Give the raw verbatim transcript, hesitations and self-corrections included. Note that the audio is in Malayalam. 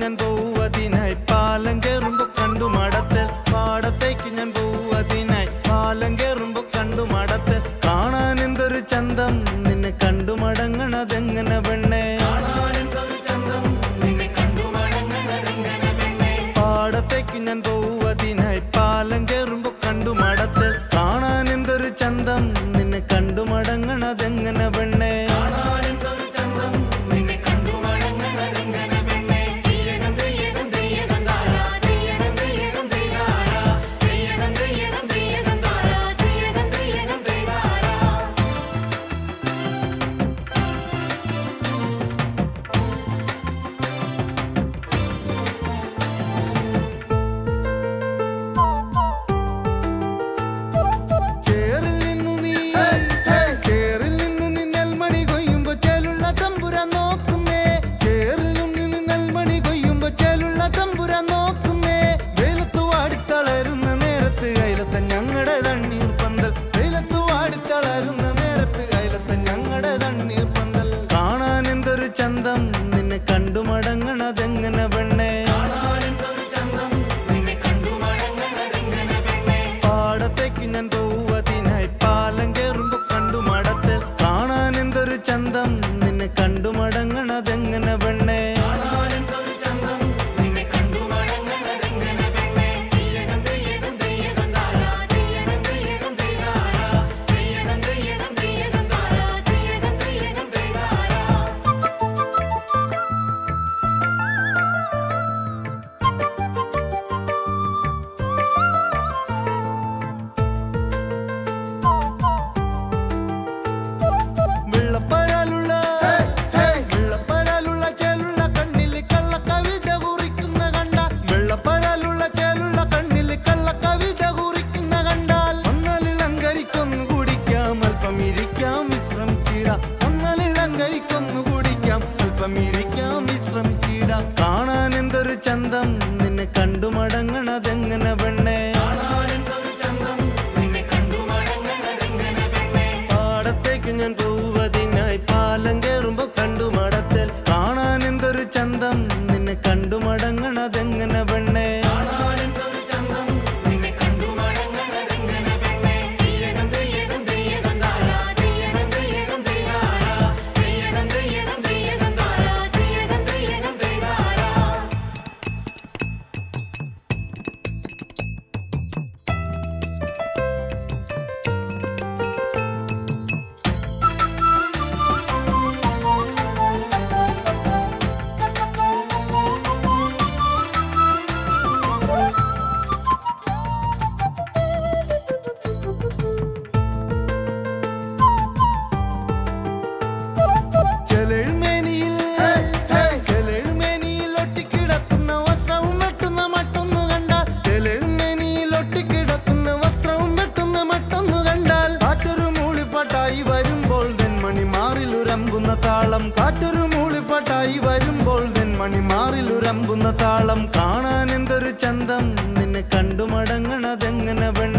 ഞാൻ പോവതിനായി പാലം കേറുമ്പോ കണ്ടു മടത്തൽ പാടത്തേക്ക് ഞാൻ പോവതിനായി പാലം കേറുമ്പോ കണ്ടു മടത്തൽ കാണാൻ എന്തൊരു ചന്തം നിന്നെ കണ്ടു മടങ്ങണതെങ്ങനെ പെണ്ണേ പാടത്തേക്ക് ഞാൻ പോവതിനായി പാലം കേറുമ്പോ കണ്ടു മടത്തൽ കാണാൻ എന്തൊരു ചന്തം നിന്നെ കണ്ടു മടങ്ങണതെങ്ങനെ പെണ്ണേ ചന്തം നിന്നെ കണ്ടു മടങ്ങണതെങ്ങനെ പെണ്ണേ പാടത്തേക്ക് ഞാൻ പോവതിനായി പാലം കേറുമ്പോ കണ്ടു മടത്തൽ കാണാൻ എന്തൊരു ചന്തം നിന്നെ കണ്ടു മടങ്ങണതെങ്ങനെ പെണ്ണേ കാണാൻ എന്തൊരു ചന്തം നിന്നെ കണ്ടു മടങ്ങണതെങ്ങനെ പെണ്ണേ പാടത്തേക്ക് ഞാൻ പോവതിനായി പാലം കേറുമ്പോ കണ്ടു മടത്തൽ കാണാൻ എന്തൊരു ചന്തം നിന്നെ കണ്ടു മടങ്ങണതെങ്ങനെ പെണ്ണേ താളം കാറ്റൊരു മൂളിപ്പാട്ടായി വരുമ്പോൾ തെന്മണിമാറിലുരമ്പുന്ന താളം കാണാൻ എന്തൊരു ചന്തം നിന്നെ കണ്ടു മടങ്ങണതെങ്ങനെ